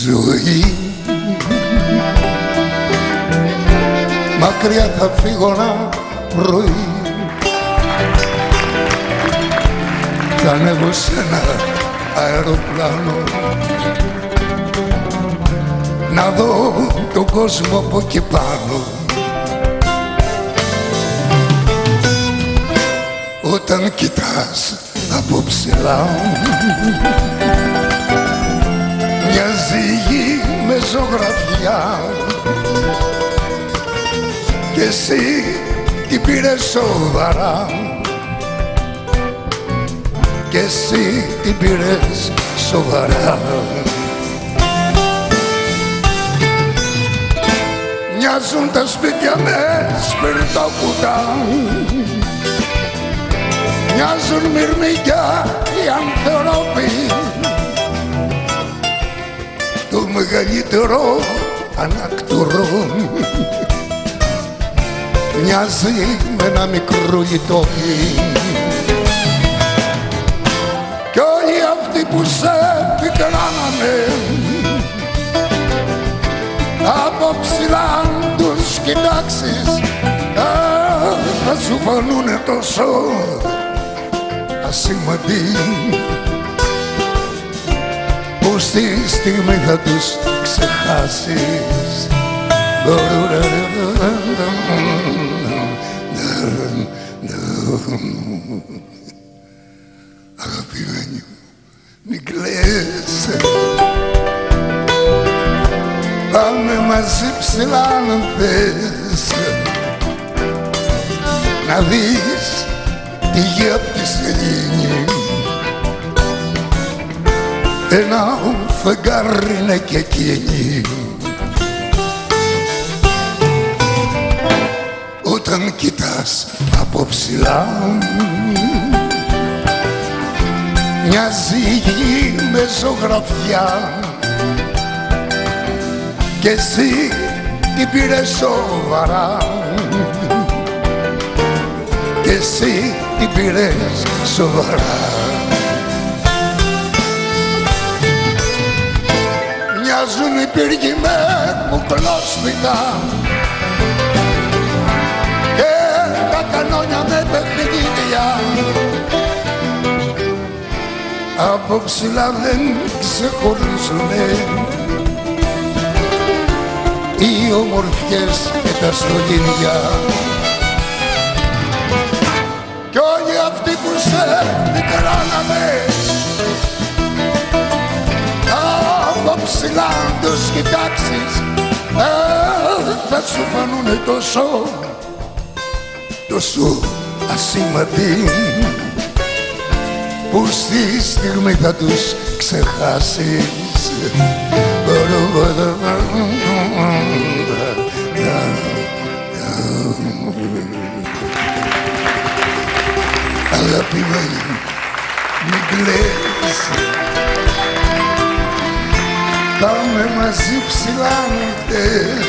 ζωή. Μακριά θα φύγω ένα πρωί, θα ανέβω σε ένα αεροπλάνο να δω τον κόσμο από εκεί πάνω. Όταν κοιτάς από ψηλά μοιάζει η γη με ζωγραφιά κι εσύ την πήρες σοβαρά, κι εσύ την πήρες σοβαρά. Μοιάζουν τα σπίτια με σπιρτόκουτα, μοιάζουν μυρμήγκια οι άνθρωποι. Το μεγαλύτερο ανακτουρό μοιάζει με ένα μικρό λιτόκι. Κι όλοι αυτοί που σε πικράνανε από ψηλά αν τους κοιτάξεις θα σου φανούνε τόσο ασήμαντοι που στη στιγμή θα τους ξεχάσεις. Αγαπημένη μου, μην κλαις, πάμε μαζί ψηλά αν θες να δεις τη γη απ' τη σελήνη. Ένα φεγγάρι είναι και εκείνη. Όταν κοιτάς από ψηλά μοιάζει η γη με ζωγραφιά κι εσύ την πήρες σοβαρά, κι εσύ την πήρες σοβαρά. Μοιάζουν οι πύργοι με κουκλόσπιτα και τα κανόνια με παιχνίδια. Από ψηλά δεν ξεχωρίζουνε οι ομορφιές και τα στολίδια. Κι όλοι αυτοί που σε μικράναμε από ψηλά αν τους κοιτάξεις θα σου φανούνε τόσο ασήμαντοι που στη στιγμή θα τους ξεχάσεις. Αγαπημένη μου, μην κλαις, πάμε μαζί ψηλά νύχτες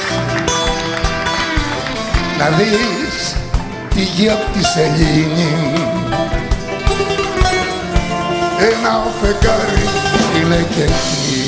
να δεις τη γη απ' τη σελήνη. Ένα φεγγάρι είναι και εκεί.